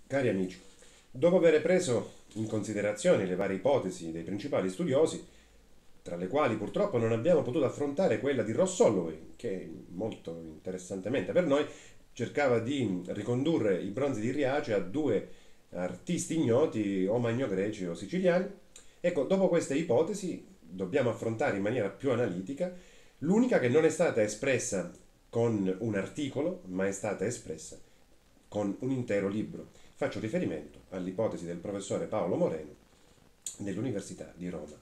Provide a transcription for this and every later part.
Cari amici, dopo aver preso in considerazione le varie ipotesi dei principali studiosi, tra le quali purtroppo non abbiamo potuto affrontare quella di Ross Holloway, che molto interessantemente per noi cercava di ricondurre i bronzi di Riace a due artisti ignoti o magnogreci o siciliani, ecco, dopo queste ipotesi dobbiamo affrontare in maniera più analitica l'unica che non è stata espressa con un articolo, ma è stata espressa con un intero libro. Faccio riferimento all'ipotesi del professore Paolo Moreno dell'Università di Roma.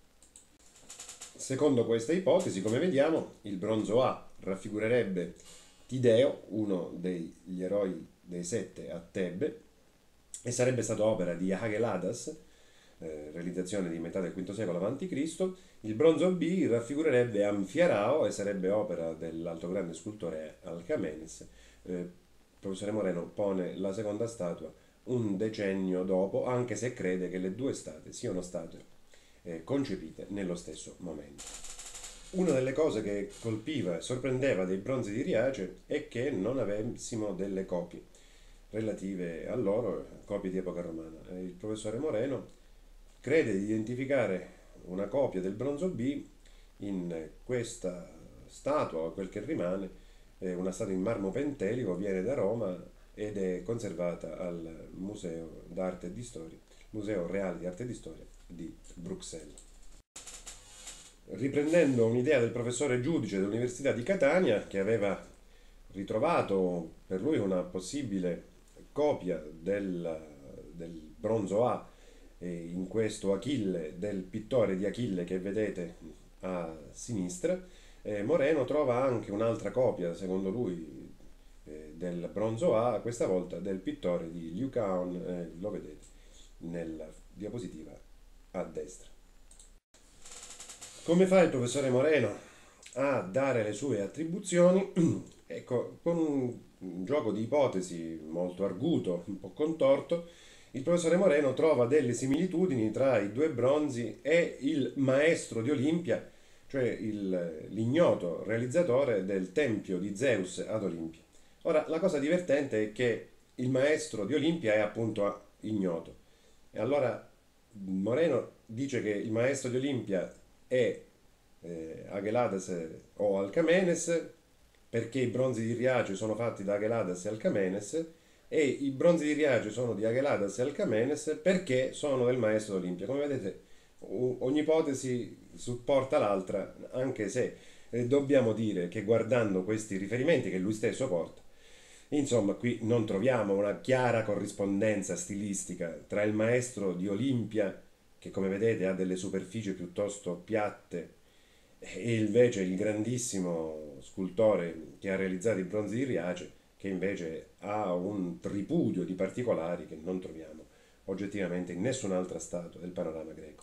Secondo questa ipotesi, come vediamo, il bronzo A raffigurerebbe Tideo, uno degli eroi dei sette a Tebe, e sarebbe stato opera di Ageladas, realizzazione di metà del V secolo a.C. Il bronzo B raffigurerebbe Anfiarao e sarebbe opera dell'altro grande scultore Alcamenes. Il professore Moreno pone la seconda statua un decennio dopo, anche se crede che le due statue siano state concepite nello stesso momento. Una delle cose che colpiva e sorprendeva dei bronzi di Riace è che non avessimo delle copie relative a loro, copie di epoca romana. Il professore Moreno crede di identificare una copia del bronzo B in questa statua, o quel che rimane, una statua in marmo pentelico, viene da Roma ed è conservata al Museo d'Arte e di Storia, Museo Reale di Arte e di Storia di Bruxelles. Riprendendo un'idea del professore Giudice dell'Università di Catania, che aveva ritrovato per lui una possibile copia del bronzo A in questo Achille del pittore di Achille che vedete a sinistra, Moreno trova anche un'altra copia, secondo lui, del bronzo A, questa volta del pittore di Liu Caon, lo vedete nella diapositiva a destra. Come fa il professore Moreno a dare le sue attribuzioni? Ecco, con un gioco di ipotesi molto arguto, un po' contorto, il professore Moreno trova delle similitudini tra i due bronzi e il maestro di Olimpia, cioè l'ignoto realizzatore del tempio di Zeus ad Olimpia. Ora, la cosa divertente è che il maestro di Olimpia è appunto ignoto. E allora Moreno dice che il maestro di Olimpia è Ageladas o Alcamenes, perché i bronzi di Riace sono fatti da Ageladas e Alcamenes, e i bronzi di Riace sono di Ageladas e Alcamenes perché sono del maestro d'Olimpia. Come vedete, ogni ipotesi supporta l'altra, anche se dobbiamo dire che guardando questi riferimenti che lui stesso porta, insomma, qui non troviamo una chiara corrispondenza stilistica tra il maestro di Olimpia, che come vedete ha delle superfici piuttosto piatte, e invece il grandissimo scultore che ha realizzato i bronzi di Riace, che invece ha un tripudio di particolari che non troviamo oggettivamente in nessun'altra statua del panorama greco.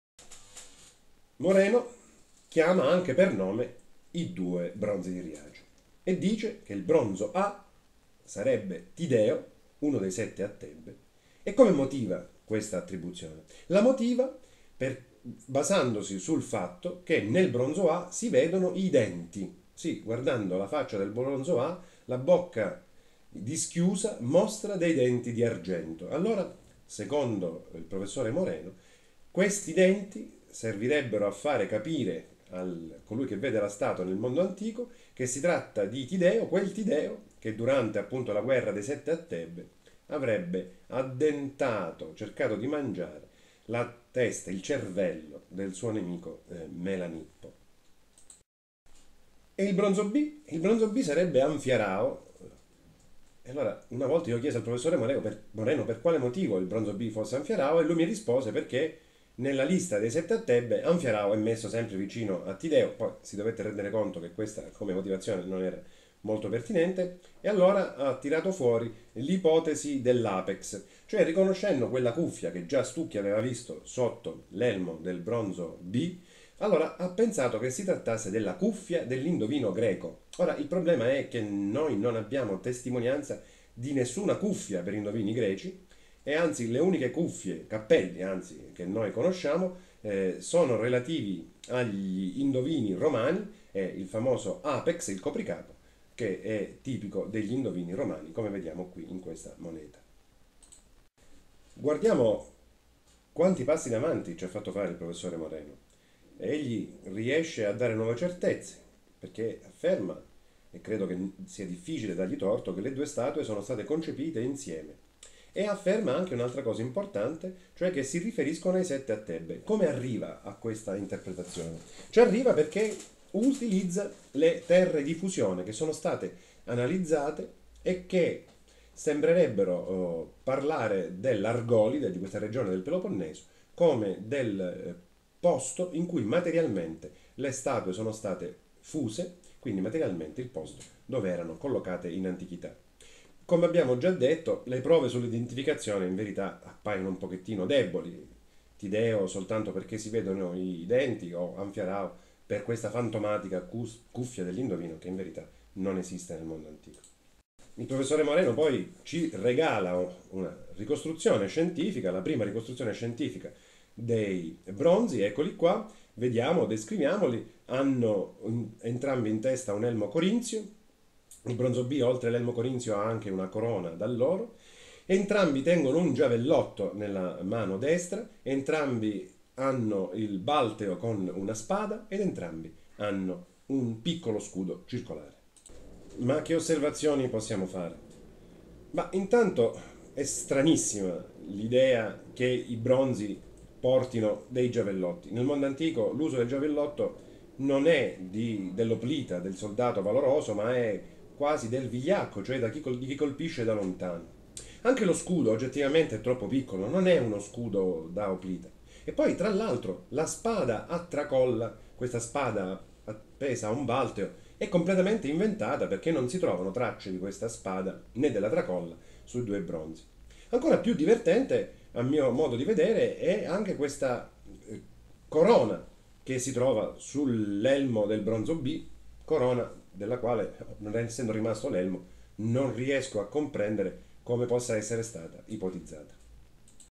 Moreno chiama anche per nome i due bronzi di Riace e dice che il bronzo A sarebbe Tideo, uno dei sette a Tebbe. E come motiva questa attribuzione? La motiva basandosi sul fatto che nel bronzo A si vedono i denti. Sì, guardando la faccia del bronzo A, la bocca dischiusa mostra dei denti di argento. Allora, secondo il professore Moreno, questi denti servirebbero a fare capire a colui che vede la statua nel mondo antico che si tratta di Tideo, quel Tideo che durante appunto la guerra dei sette a Tebbe avrebbe addentato, cercato di mangiare la testa, il cervello del suo nemico Melanippo. E il bronzo B? Il bronzo B sarebbe Anfiarao. E allora, una volta io chiesi al professore Moreno per quale motivo il bronzo B fosse Anfiarao e lui mi rispose perché nella lista dei sette a Tebbe Anfiarao è messo sempre vicino a Tideo, poi si dovette rendere conto che questa come motivazione non era molto pertinente e allora ha tirato fuori l'ipotesi dell'apex, cioè riconoscendo quella cuffia che già Stucchi aveva visto sotto l'elmo del bronzo B, allora ha pensato che si trattasse della cuffia dell'indovino greco. Ora il problema è che noi non abbiamo testimonianza di nessuna cuffia per indovini greci e anzi le uniche cuffie, cappelli anzi, che noi conosciamo sono relativi agli indovini romani e il famoso apex, il copricapo, che è tipico degli indovini romani, come vediamo qui in questa moneta. Guardiamo quanti passi in avanti ci ha fatto fare il professore Moreno. Egli riesce a dare nuove certezze, perché afferma, e credo che sia difficile dargli torto, che le due statue sono state concepite insieme. E afferma anche un'altra cosa importante, cioè che si riferiscono ai sette a Tebbe. Come arriva a questa interpretazione? Ci arriva perché utilizza le terre di fusione che sono state analizzate e che sembrerebbero parlare dell'Argolide, di questa regione del Peloponneso, come del posto in cui materialmente le statue sono state fuse, quindi materialmente il posto dove erano collocate in antichità. Come abbiamo già detto, le prove sull'identificazione in verità appaiono un pochettino deboli. Tideo soltanto perché si vedono i denti o Anfiarao per questa fantomatica cuffia dell'indovino che in verità non esiste nel mondo antico. Il professore Moreno poi ci regala una ricostruzione scientifica, la prima ricostruzione scientifica dei bronzi, eccoli qua, vediamo, descriviamoli, hanno entrambi in testa un elmo corinzio, il bronzo B oltre all'elmo corinzio ha anche una corona d'alloro, entrambi tengono un giavellotto nella mano destra, entrambi hanno il balteo con una spada ed entrambi hanno un piccolo scudo circolare. Ma che osservazioni possiamo fare? Ma intanto è stranissima l'idea che i bronzi portino dei giavellotti. Nel mondo antico l'uso del giavellotto non è dell'oplita, del soldato valoroso, ma è quasi del vigliacco, cioè di chi colpisce da lontano. Anche lo scudo oggettivamente è troppo piccolo, non è uno scudo da oplita. E poi, tra l'altro, la spada a tracolla, questa spada appesa a un balteo, è completamente inventata perché non si trovano tracce di questa spada né della tracolla sui due bronzi. Ancora più divertente, a mio modo di vedere, è anche questa corona che si trova sull'elmo del bronzo B, corona della quale, non essendo rimasto l'elmo, non riesco a comprendere come possa essere stata ipotizzata.